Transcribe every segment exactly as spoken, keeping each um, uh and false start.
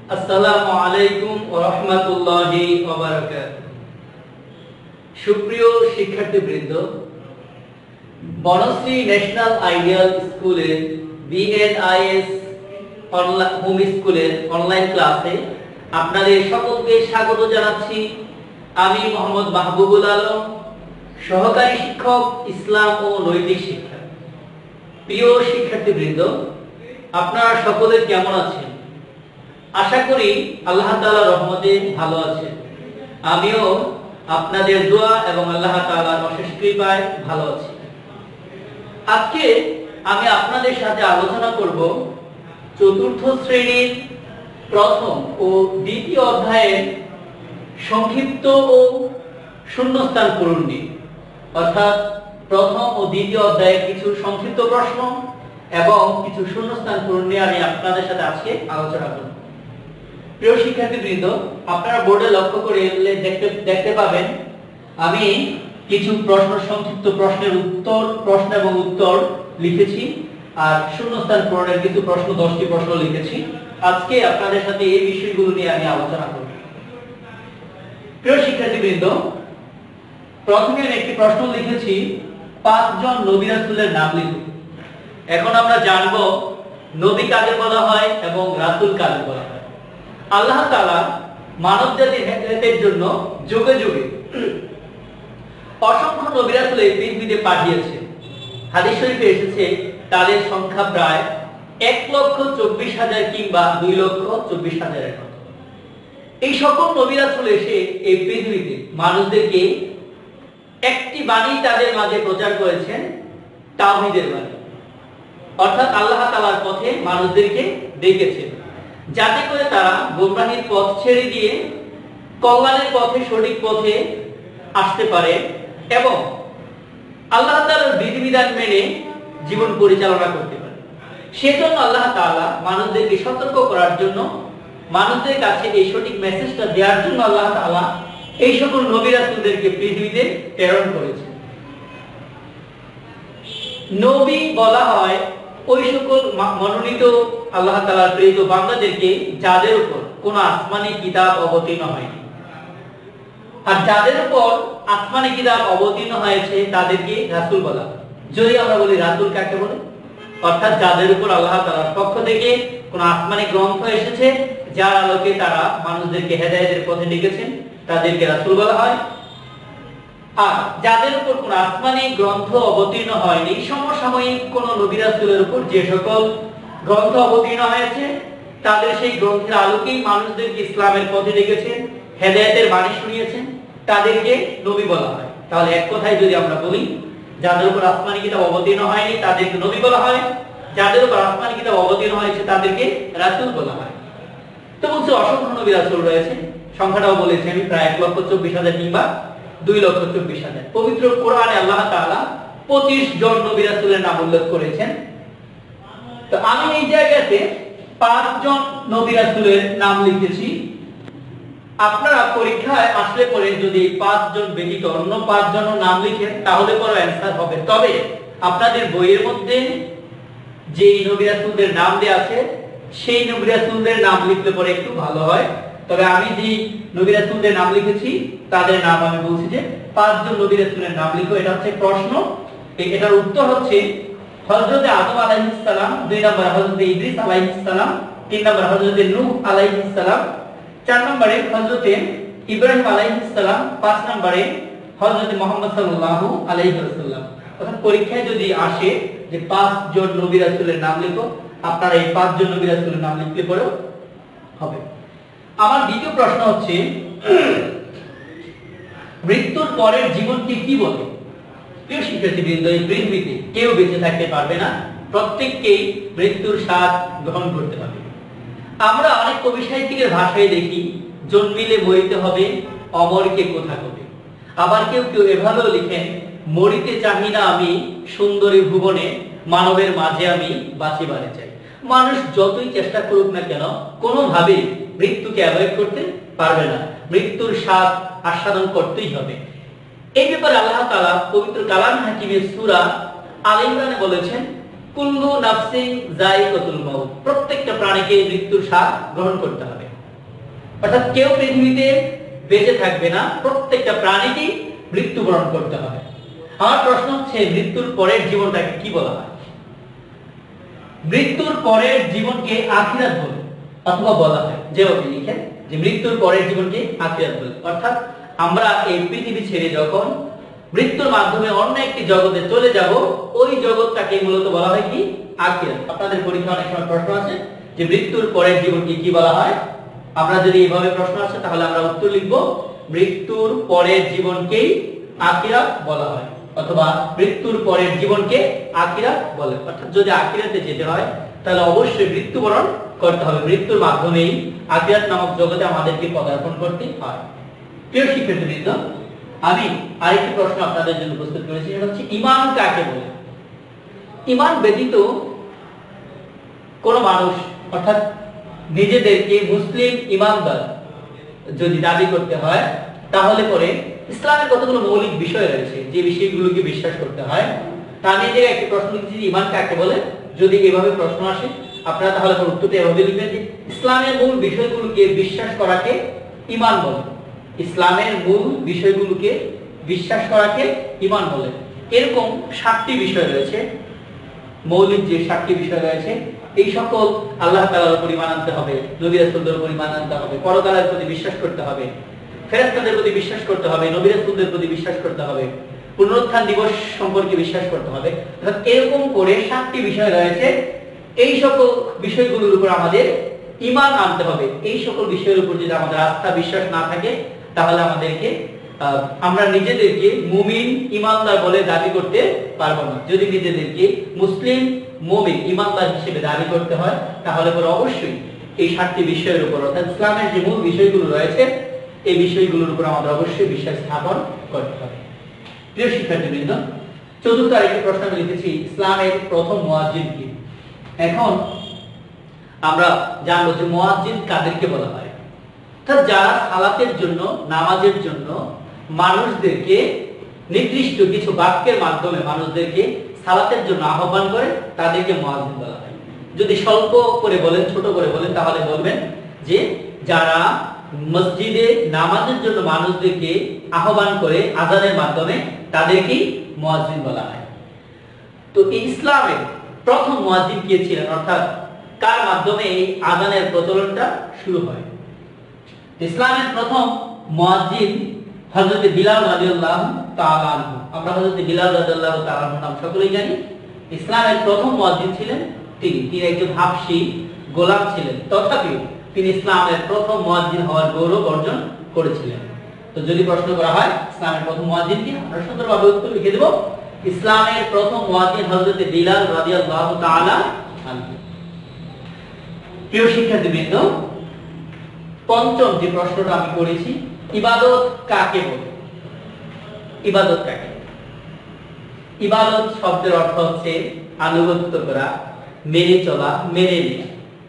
আসসালামু আলাইকুম ওয়া রাহমাতুল্লাহি ওয়া বারাকাতুহু। সুপ্রিয় শিক্ষার্থীবৃন্দ, বনশ্রী ন্যাশনাল আইডিয়াল স্কুলের বিএনআইএস অনলাইন হোম স্কুলের অনলাইন ক্লাসে আপনাদের সকলকে স্বাগত জানাচ্ছি। আমি মোহাম্মদ মাহবুবুল আলম, সহকারী শিক্ষক, ইসলাম ও নৈতিক শিক্ষা। প্রিয় শিক্ষার্থীবৃন্দ, আপনারা সকলে কেমন আছেন? আশা করি আল্লাহ তাআলার রহমতে ভালো আছেন। আমিও আপনাদের দোয়া এবং আল্লাহ তাআলার অশেষ কৃপায় ভালো আছি। আজকে আমি আপনাদের সাথে আলোচনা করব চতুর্থ শ্রেণীর প্রথম ও দ্বিতীয় অধ্যায়ের সংক্ষিপ্ত ও শূন্যস্থান পূরণ নিয়ে, অর্থাৎ প্রথম ও দ্বিতীয় অধ্যায়ের কিছু সংক্ষিপ্ত প্রশ্ন এবং কিছু শূন্যস্থান পূরণ নিয়ে আমি আপনাদের সাথে আজকে আলোচনা করব। প্রিয় শিক্ষার্থীবৃন্দ, আপনারা বোর্ডে লক্ষ্য করে দেখতে দেখতে পাবেন আমি কিছু প্রশ্ন সংক্ষিপ্ত প্রশ্নের উত্তর প্রশ্ন এবং উত্তর লিখেছি, আর শূন্যস্থান পূরণের কিছু প্রশ্ন দশটি প্রশ্ন লিখেছি। আজকে আপনাদের সাথে এই বিষয়গুলো নিয়ে আমি আলোচনা করব। প্রিয় শিক্ষার্থীবৃন্দ, প্রথমে আমি একটি প্রশ্ন লিখেছি, পাঁচজন নবী রাসূলের নাম লিখুন। এখন আমরা জানব নবী কাকে বলা হয় এবং রাসূল কাকে বলা হয়। আল্লাহ তাআলা মানব জাতির হেদায়েতের জন্য যুগে যুগে অসংখ্য নবী রাসূল এই পৃথিবীতে পাঠিয়েছেন। হাদিস শরীফে এসেছে তাদের সংখ্যা প্রায় এক লক্ষ চব্বিশ হাজার কিংবা দুই লক্ষ চব্বিশ হাজারের মতো। এই সকল নবী রাসূল এসে এই পৃথিবীতে মানুষদেরকে একটি বাণী তাদের মাঝে প্রচার করেছেন, তাওহীদের বাণী, অর্থাৎ আল্লাহ তাআলার পথে মানুষদেরকে ডেকেছেন, যাতে করে তারা গোমরাহির পথ ছেড়ে দিয়ে কল্যাণের পথে, সঠিক পথে আসতে পারে এবং আল্লাহ তাআলার বিধিবিধান মেনে জীবন পরিচালনা করতে পারে। সেজন্য আল্লাহ তাআলা মানুষদেরকে সতর্ক করার জন্য, মানুষদের কাছে এই সঠিক মেসেজটা দেওয়ার জন্য আল্লাহ তাআলা এই সকল নবী রাসূলদেরকে পৃথিবীতে প্রেরণ করেছেন। নবী বলা হয় ওই সকল মনোনীত আল্লাহ তাআলার প্রেরিত বান্দাদেরকে যাদের উপর কোন আসমানি কিতাব অবতীর্ণ হয়নি, আর যাদের উপর আসমানি কিতাব অবতীর্ণ হয়েছে তাদেরকে রাসূল বলা হয়। যদি আমরা বলি রাসূল কাকে বলে, অর্থাৎ যাদের উপর আল্লাহ তাআলার পক্ষ থেকে কোন আসমানি গ্রন্থ এসেছে, যার আলোকে তারা মানুষদেরকে হেদায়েতের পথে ডেকেছেন, তাদেরকে রাসূল বলা হয়। আর যাদের উপর কোন আসমানি গ্রন্থ অবতীর্ণ হয়নি, সমসাময়িক কোন নবী রাসূলের উপর যে সকল গ্রন্থ অবতীর্ণ হয়েছে, তাদের সেই গ্রন্থের আলোকেই মানুষদেরকে ইসলামের পথে ডেকেছেন, হেদায়েতের বাণী শুনিয়েছেন, তাদেরকে নবী বলা হয়। তাহলে এক কথায় যদি আমরা বলি, যাদের উপর আসমানি কিতাব অবতীর্ণ হয়নি তাদেরকে নবী বলা হয়, যাদের উপর আসমানি কিতাব অবতীর্ণ হয়েছে তাদেরকে রাসূল বলা হয়। তো বলছে অসংখ্য নবী রাসূল রয়েছে, সংখ্যাটাও বলেছি আমি, প্রায় এক লক্ষ চব্বিশ হাজার কিংবা দুই লক্ষ চব্বিশ হাজার। পবিত্র কোরআনে আল্লাহ তাআলা পঁচিশ জন নবী রাসূলের নাম উল্লেখ করেছেন। তো আমি এই জায়গাতে পাঁচ জন নবী রাসূলের নাম লিখেছি। আপনারা পরীক্ষায় আসলে পরে যদি পাঁচ জন ব্যতীত অন্য পাঁচ জনের নাম লিখেন তাহলে পরে অ্যানসার হবে। তবে আপনাদের বইয়ের মধ্যে যে নবী রাসূলদের নাম দেয়া আছে সেই নবী রাসূলদের নাম লিখলে পরে একটু ভালো হয়। তবে আমি যে নবী রাসূলদের নাম লিখেছি তাদের নাম আমি বলছি যে পাঁচজন নবী রাসূলের নাম লিখো। এটা হচ্ছে প্রশ্ন, এটার উত্তর হচ্ছে হযরত আদম আলাইহিস সালাম, দুই নম্বরে হযরত ইদ্রিস আলাইহিস সালাম, তিন নম্বরে হযরত নূহ আলাইহিস সালাম, চার নম্বরে হযরত ইব্রাহিম আলাইহিস সালাম, পাঁচ নম্বরে হযরত মুহাম্মদ সাল্লাল্লাহু আলাইহি ওয়াসাল্লাম। অর্থাৎ পরীক্ষায় যদি আসে যে পাঁচজন নবী রাসূলের নাম লিখো, আপনারা এই পাঁচজন নবী রাসূলের নাম লিখলে পরেও হবে। আমার দ্বিতীয় প্রশ্ন হচ্ছে, মৃত্যুর পরের জীবনকে কি বলে? প্রিয় শিক্ষার্থীবৃন্দ, এই পৃথিবীতে কেউ বেঁচে থাকতে পারবে না, প্রত্যেককেই মৃত্যুর স্বাদ গ্রহণ করতে হবে। আমরা অনেক কবি সাহিত্যিকের ভাষায় দেখি, জন্মিলে মরিতে হবে, অমরকে কোথা কবে। আবার কেউ কেউ এভাবেও লিখেন, মরিতে চাহি না আমি, সুন্দরী ভুবনে মানবের মাঝে আমি বাঁচিবারে চাই। মানুষ যতই চেষ্টা করুক না কেন, কোনোভাবেই মৃত্যুকে অ্যাভয়েড করতে পারবে না, মৃত্যুর স্বাদ আস্বাদন করতেই হবে। এই ব্যাপারে আল্লাহ তাআলা পবিত্র কালাম হাকিমের সূরা আল ইমরানে বলেছেন, কুল্লু নাফসিন যায়িকাতুল মাউত, প্রত্যেকটা প্রাণীকে মৃত্যুর স্বাদ গ্রহণ করতে হবে। অর্থাৎ কেউ পৃথিবীতে বেঁচে থাকবে না, প্রত্যেকটা প্রাণীকেই মৃত্যুবরণ করতে হবে। আমার প্রশ্ন হচ্ছে, মৃত্যুর পরের জীবনটাকে কি বলা হয়? মৃত্যুর পরের জীবনকে আখিরাত বলে অথবা বলা হয়, যেভাবে লিখেন যে মৃত্যুর পরের জীবনকে আখিরাত বলে। অর্থাৎ আমরা এই পৃথিবী ছেড়ে যখন মৃত্যুর মাধ্যমে অন্য একটি জগতে চলে যাব, ওই জগৎটাকে মূলত বলা হয় কি? আখিরাত। আপনাদের পরীক্ষা অনেক সময় প্রশ্ন আছে যে মৃত্যুর পরের জীবনকে কি বলা হয়। আমরা যদি এইভাবে প্রশ্ন আসে তাহলে আমরা উত্তর লিখব মৃত্যুর পরের জীবনকেই আখিরাত বলা হয়, অথবা মৃত্যুর পরের জীবনকে আখিরাত বলে। অর্থাৎ যদি আখিরাতে যেতে হয় তাহলে অবশ্যই মৃত্যুবরণ করতে হবে, মৃত্যুর মাধ্যমেই আখিরাত নামক জগতে আমাদেরকে পদার্পণ করতে হয়। প্রিয় শিক্ষার্থীবৃন্দ, আমি আরেকটি প্রশ্ন আপনাদের জন্য প্রস্তুত করেছি, সেটা হচ্ছে ঈমান কাকে বলে? ঈমান ব্যতীত কোন মানুষ অর্থাৎ নিজেদেরকে মুসলিম ঈমানদার যদি দাবি করতে হয় তাহলে পরে ইসলামের কতগুলো মৌলিক বিষয় রয়েছে যে বিষয়গুলোকে বিশ্বাস করতে হয়। তা আমি যে একটি প্রশ্ন লিখেছি, ঈমান কাকে বলে। যদি এভাবে প্রশ্ন আসে আপনারা তাহলে উত্তরটা এভাবে লিখবেন যে ইসলামের মূল বিষয়গুলোকে বিশ্বাস করাকে ঈমান বলে। ইসলামের মূল বিষয়গুলোকে বিশ্বাস করাকে ঈমান বলে। এরকম সাতটি বিষয় রয়েছে, মৌলিক যে সাতটি বিষয় রয়েছে, এই সকল আল্লাহ তাআলার উপর ঈমান আনতে হবে, নবী রাসূলদের উপর ঈমান আনতে হবে, পরকালের প্রতি বিশ্বাস করতে হবে, ফেরেশতাদের প্রতি বিশ্বাস করতে হবে, নবী রাসূলদের প্রতি বিশ্বাস করতে হবে, পুনরুত্থান দিবস সম্পর্কে বিশ্বাস করতে হবে। অর্থাৎ এরকম করে সাতটি বিষয় রয়েছে। এই সকল বিষয়গুলোর উপর আমাদের ঈমান আনতে হবে। এই সকল বিষয়ের উপর যদি আমাদের আস্থা বিশ্বাস না থাকে তাহলে আমাদেরকে আমরা নিজেদেরকে মুমিন ঈমানদার বলে দাবি করতে পারবো না। যদি নিজেদেরকে মুসলিম মুমিন ঈমানদার হিসেবে দাবি করতে হয় তাহলে পরে অবশ্যই এই সাতটি বিষয়ের উপর অর্থাৎ ইসলামের যে মূল বিষয়গুলো রয়েছে এই বিষয়গুলোর উপর আমাদের অবশ্যই বিশ্বাস স্থাপন করতে হবে। প্রিয় শিক্ষার্থীবৃন্দ, চতুর্থ আরেকটি প্রশ্ন আমি লিখেছি, ইসলামের প্রথম মুয়াজ্জিন কি? এখন আমরা জানবো যে মুয়াজ্জিন কাদেরকে বলা হয়। অর্থাৎ যারা সালাতের জন্য, নামাজের জন্য মানুষদেরকে নির্দিষ্ট কিছু বাক্যের মাধ্যমে মানুষদেরকে সালাতের জন্য আহ্বান করে তাদেরকে মুয়াজ্জিন বলা হয়। যদি স্বল্প করে বলেন, ছোট করে বলেন তাহলে বলবেন যে যারা মসজিদে নামাজের জন্য মানুষদেরকে আহ্বান করে আযানের মাধ্যমে তাদেরকেই মুয়াজ্জিন বলা হয়। তো এই ইসলামের প্রথম মুয়াজ্জিন কে ছিলেন, অর্থাৎ কার মাধ্যমে এই আযানের প্রচলনটা শুরু হয়? ইসলামের প্রথম মুয়াজ্জিন হযরত বিলাল রাদিয়াল্লাহু তাআলা আনহু। আমরা হযরত বিলাল রাদিয়াল্লাহু তাআলা আনহু নাম সকলেই জানি। ইসলামের প্রথম মুয়াজ্জিন ছিলেন তিনি। তিনি একজন হাবশী গোলাম ছিলেন, তথাপি তিনি ইসলামের প্রথম মুয়াজ্জিন হওয়ার গৌরব অর্জন করেছিলেন। তো যদি প্রশ্ন করা হয় ইসলামের প্রথম মুয়াজ্জিন কি, আমরা সুন্দরভাবে উত্তর লিখে দেব ইসলামের প্রথম মুয়াজ্জিন হযরত বিলাল রাদিয়াল্লাহু তাআলা আনহু। প্রিয় শিক্ষার্থীবৃন্দ, পঞ্চম যে প্রশ্নটা আমি করেছি, ইবাদত কাকে বলে? ইবাদত কাকে? ইবাদত শব্দের অর্থ হচ্ছে আনুগত্য করা, মেনে চলা, মেনে নেওয়া।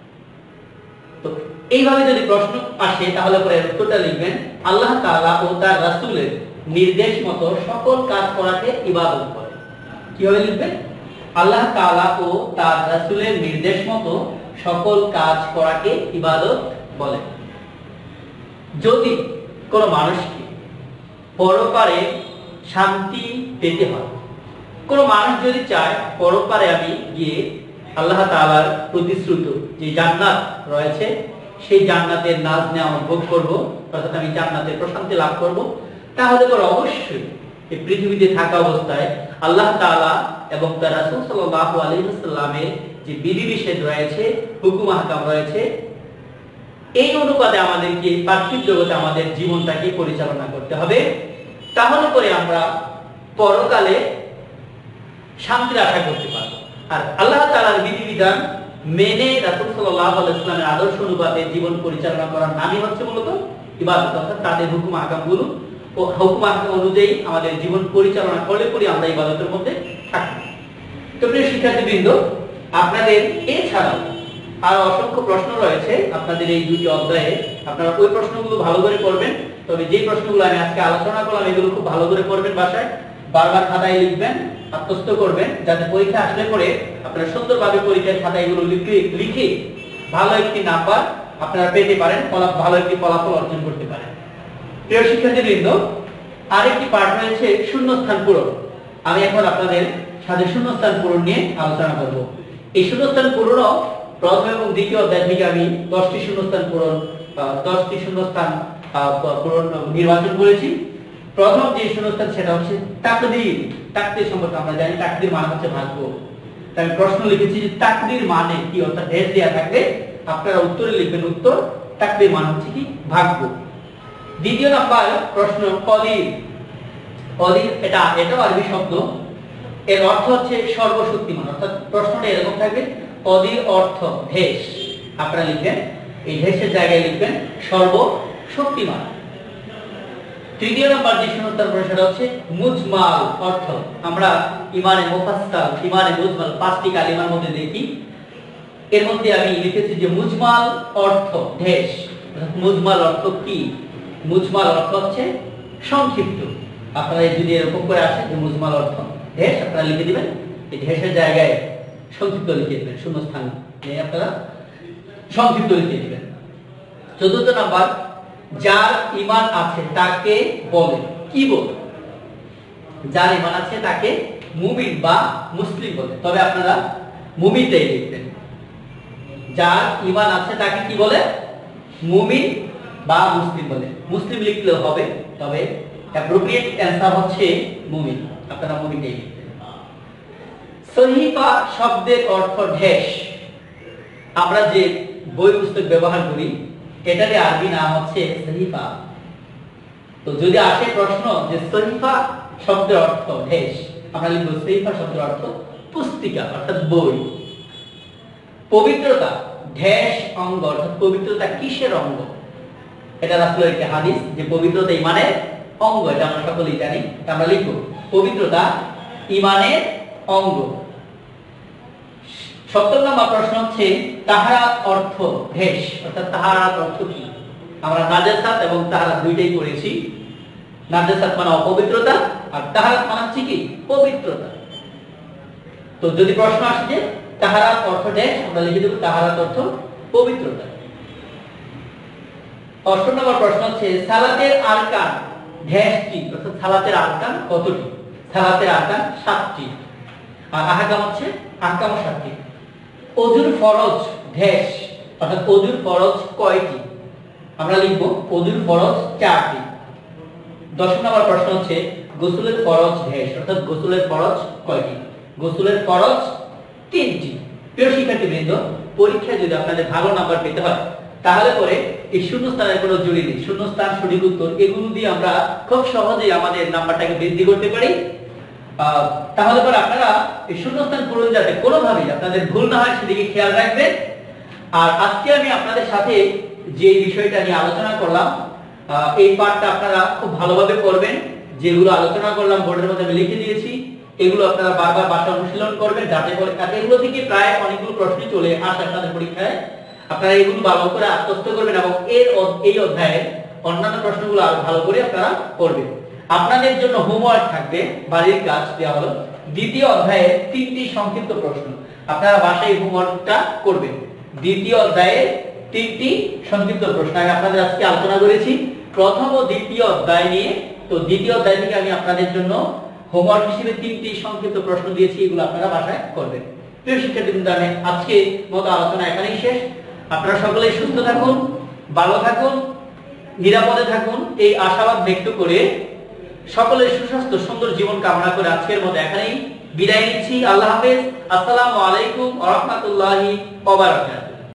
তো এইভাবে যদি প্রশ্ন আসে তাহলে পরে উত্তরটা লিখবেন আল্লাহ তাআলা ও তার রাসূলের নির্দেশ মতো সকল কাজ করাকে ইবাদত বলে। কিভাবে লিখবেন? আল্লাহ তাআলা ও তার রাসূলের নির্দেশ মতো সকল কাজ করাকে ইবাদত বলে। যদি কোন মানুষকে পরপারে শান্তি পেতে হয়, কোন মানুষ যদি চায় পরপারে আমি গিয়ে আল্লাহ তাআলার প্রতিশ্রুত যে জান্নাত রয়েছে সেই জান্নাতের নাজ নেওয়া ভোগ করব, অর্থাৎ আমি জান্নাতের প্রশান্তি লাভ করব, তাহলে পরে অবশ্যই এই পৃথিবীতে থাকা অবস্থায় আল্লাহ তাআলা এবং তার রাসূল সাল্লাল্লাহু আলাইহি ওয়াসাল্লামের যে বিধিনিষেধ রয়েছে, হুকুম আহকাম রয়েছে, এই অনুপাতে আমাদেরকে পার্থিব জগতে আমাদের জীবনটাকে পরিচালনা করতে হবে। তাহলে পরে আমরা পরকালে শান্তির আশা করতে পারবো। আর আল্লাহ তাআলার বিধিবিধান মেনে রাসূল সাল্লাল্লাহু আলাইহি ওয়াসাল্লামের আদর্শ অনুপাতে জীবন পরিচালনা করার নামই হচ্ছে মূলত ইবাদত। অর্থাৎ তাদের হুকুম আহকামগুলো ও হুকুম আহকাম অনুযায়ী আমাদের জীবন পরিচালনা করলে পরে আমরা ইবাদতের মধ্যে থাকব। তো প্রিয় শিক্ষার্থীবৃন্দ, আপনাদের এছাড়াও আর অসংখ্য প্রশ্ন রয়েছে আপনাদের এই দুটি অধ্যায়ে। আপনারা ওই প্রশ্নগুলো ভালো করে পড়বেন। তবে যে প্রশ্নগুলো আমি আজকে আলোচনা করলাম এগুলো খুব ভালো করে পড়বেন, বাসায় বারবার খাতায় লিখবেন, আত্মস্থ করবেন, যাতে পরীক্ষা আসলে পরে আপনারা সুন্দরভাবে পরীক্ষার খাতায় এগুলো লিখে লিখে ভালো একটি নাম্বার আপনারা পেতে পারেন, ভালো একটি ফলাফল অর্জন করতে পারেন। প্রিয় শিক্ষার্থীবৃন্দ, আরেকটি পাঠ রয়েছে শূন্যস্থান পূরণ। আমি এখন আপনাদের সাথে শূন্যস্থান পূরণ নিয়ে আলোচনা করব। এই শূন্যস্থান পূরণও প্রথম এবং দ্বিতীয় অধ্যায় থেকে আমি দশটি শূন্যস্থান পূরণ দশটি শূন্যস্থান পূরণ নির্বাচন করেছি। প্রথম যে শূন্যস্থান সেটা হচ্ছে তাকদীর। তাকদীর সম্পর্কে আমরা জানি তাকদীর মানে হচ্ছে ভাগ্য। তাই আমি প্রশ্ন লিখেছি যে তাকদীর মানে কি, অর্থাৎ ড্যাশ দেওয়া থাকবে, আপনারা উত্তরে লিখবেন উত্তর। তাকদীর মানে হচ্ছে কি, ভাগ্য। দ্বিতীয় নাম্বার প্রশ্ন কদির। কদির এটা এটাও আরবি শব্দ, এর অর্থ হচ্ছে সর্বশক্তিমান। অর্থাৎ প্রশ্নটা এরকম থাকবে, কদির অর্থ ঢেস, আপনারা লিখবেন এই ঢেসের জায়গায় লিখবেন সর্বশক্তিমান। তৃতীয় নাম্বার যে শূন্যস্থান সেটা হচ্ছে মুজমাল অর্থ। আমরা ইমানে মুফাসসাল, ইমানে মুজমাল পাঁচটি কালিমার মধ্যে দেখি, এর মধ্যে আমি লিখেছি যে মুজমাল অর্থ ঢেস। মুজমাল অর্থ কি? মুজমাল অর্থ হচ্ছে সংক্ষিপ্ত। আপনারা যদি এরকম করে আসে যে মুজমাল অর্থ ঢেস, আপনারা লিখে দিবেন এই ঢেসের জায়গায় সংক্ষিপ্ত লিখে দিবেন, শূন্যস্থান নিয়ে আপনারা সংক্ষিপ্ত লিখে দিবেন। চতুর্থ নাম্বার, যার ঈমান আছে তাকে বলে, কি বলে? যার ঈমান আছে তাকে মুমিন বা মুসলিম বলে, তবে আপনারা মুমিনটাই লিখবেন। যার ঈমান আছে তাকে কি বলে? মুমিন বা মুসলিম বলে। মুসলিম লিখলেও হবে, তবে অ্যাপ্রোপ্রিয়েট অ্যানসার হচ্ছে মুমিন, আপনারা মুমিনটাই লিখবেন। সহিফা শব্দের অর্থ ঢেস। আমরা যে বই পুস্তক ব্যবহার করি এটারই আরবি নাম হচ্ছে সহিফা। তো যদি আসে প্রশ্ন যে সহিফা শব্দের অর্থ ঢেস, আমরা লিখব সহিফা শব্দের অর্থ পুস্তিকা অর্থাৎ বই। পবিত্রতা ঢেস অঙ্গ, অর্থাৎ পবিত্রতা কিসের অঙ্গ? এটা আসলে একটি হাদিস যে পবিত্রতা ঈমানের অঙ্গ, এটা আমরা সকলেই জানি। আমরা লিখব পবিত্রতা ঈমানের অঙ্গ। সপ্তম নম্বর প্রশ্ন হচ্ছে তাহারাত অর্থ ঢেস, অর্থাৎ তাহারাত অর্থ কি? আমরা নাজাসাত এবং তাহারাত দুইটাই পড়েছি। নাজাসাত মানে অপবিত্রতা, আর তাহারাত মানে হচ্ছে কি, পবিত্রতা। তো যদি প্রশ্ন আসে যে তাহারাত অর্থ ঢেস, আমরা লিখে দেব তাহারাত অর্থ পবিত্রতা। অষ্টম নম্বর প্রশ্ন হচ্ছে সালাতের আরকান ঢেস কি, অর্থাৎ সালাতের আরকান কতটি? সালাতের আরকান সাতটি, আর আহকাম হচ্ছে আহকাম সাতটি। ওযুর ফরজ ঢেস, অর্থাৎ ওযুর ফরজ কয়টি? আমরা লিখব ওযুর ফরজ চারটি। দশ নম্বর প্রশ্ন হচ্ছে গোসলের ফরজ ঢেস, অর্থাৎ গোসলের ফরজ কয়টি? গোসলের ফরজ তিনটি। প্রিয় শিক্ষার্থীবৃন্দ, পরীক্ষায় যদি আপনাদের ভালো নাম্বার পেতে হয় তাহলে পরে এই শূন্যস্থানের কোনো জুড়ি নেই। শূন্যস্থান, সঠিক উত্তর এগুলো দিয়ে আমরা খুব সহজেই আমাদের নাম্বারটাকে বৃদ্ধি করতে পারি। তাহলে পরে আপনারা এই শূন্যস্থান পূরণ যাতে কোনোভাবেই আপনাদের ভুল না হয় সেদিকে খেয়াল রাখবেন। আর আজকে আমি আপনাদের সাথে যে বিষয়টা নিয়ে আলোচনা করলাম, এই পাঠটা আপনারা খুব ভালোভাবে করবেন। যেগুলো আলোচনা করলাম বোর্ডের মধ্যে আমি লিখে দিয়েছি, এগুলো আপনারা বারবার বাসায় অনুশীলন করবেন, যাতে করে এগুলো থেকে প্রায় অনেকগুলো প্রশ্ন চলে আসে আপনাদের পরীক্ষায়। আপনারা এগুলো ভালো করে আত্মস্থ করবেন এবং এর এই অধ্যায়ের অন্যান্য প্রশ্নগুলো আরো ভালো করে আপনারা করবেন। আপনাদের জন্য হোমওয়ার্ক থাকবে, বাড়ির কাজ দেওয়া হলো দ্বিতীয় অধ্যায়ের তিনটি সংক্ষিপ্ত প্রশ্ন। আপনারা বাসায় হোমওয়ার্কটা করবেন। দ্বিতীয় অধ্যায়ের তিনটি সংক্ষিপ্ত প্রশ্ন আমি আপনাদের আজকে আলোচনা করেছি প্রথম ও দ্বিতীয় অধ্যায় নিয়ে। তো দ্বিতীয় অধ্যায় থেকে আমি আপনাদের জন্য হোমওয়ার্ক হিসেবে তিনটি সংক্ষিপ্ত প্রশ্ন দিয়েছি, এগুলো আপনারা বাসায় করবেন। প্রিয় শিক্ষার্থীবৃন্দ, আমি আজকে মতো আলোচনা এখানেই শেষ। আপনারা সকলেই সুস্থ থাকুন, ভালো থাকুন, নিরাপদে থাকুন, এই আশাবাদ ব্যক্ত করে সকলের সুস্বাস্থ্য সুন্দর জীবন কামনা করে আজকের মতো এখানেই বিদায় নিচ্ছি। আল্লাহ হাফেজ। আসসালামু আলাইকুম ওয়া রাহমাতুল্লাহি ওয়া বারাকাতুহু।